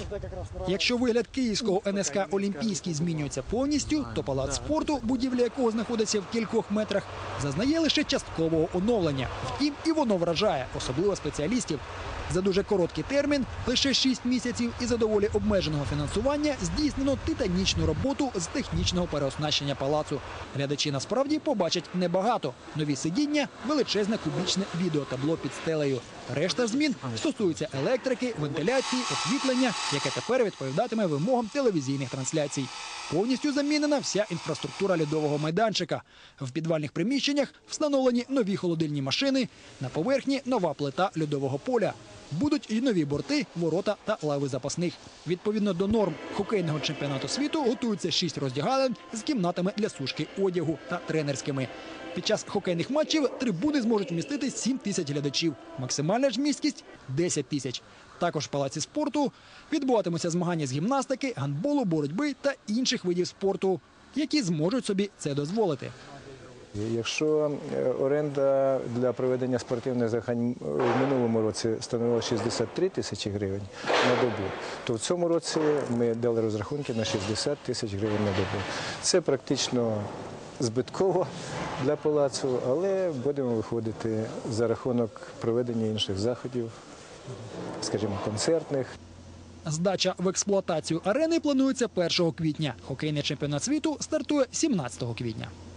Якщо вигляд київського НСК «Олімпійський» змінюється повністю, то палац спорту, будівля якого знаходиться в кількох метрах, зазнає лише часткового оновлення. Втім, і воно вражає, особливо спеціалістів. За дуже короткий термін, лише 6 місяців і за доволі обмеженого фінансування здійснено титанічну роботу з технічного переоснащення палацу. Глядачі насправді побачать небагато. Нові сидіння, величезне кубічне відеотабло під стелею. Решта змін стосуються електрики, вентиляції, освітлення, яке тепер відповідатиме вимогам телевізійних трансляцій. Повністю замінена вся інфраструктура льодового майданчика. В підвальних приміщеннях встановлені нові холодильні машини, на поверхні нова плита льодового поля. Будуть і нові борти, ворота та лави запасних. Відповідно до норм хокейного чемпіонату світу готуються 6 роздягалень з кімнатами для сушки одягу та тренерськими. Під час хокейних матчів трибуни зможуть вмістити 7 тисяч глядачів. Максимальна ж місткість – 10 тисяч. Також в палаці спорту відбуватимуться змагання з гімнастики, гандболу, боротьби та інших видів спорту, які зможуть собі це дозволити. Якщо оренда для проведення спортивних змагань в минулому році становила 63 тисячі гривень на добу, то в цьому році ми дали розрахунки на 60 тисяч гривень на добу. Це практично збитково для палацу, але будемо виходити за рахунок проведення інших заходів, скажімо, концертних. Здача в експлуатацію арени планується 1 квітня. Хокейний чемпіонат світу стартує 17 квітня.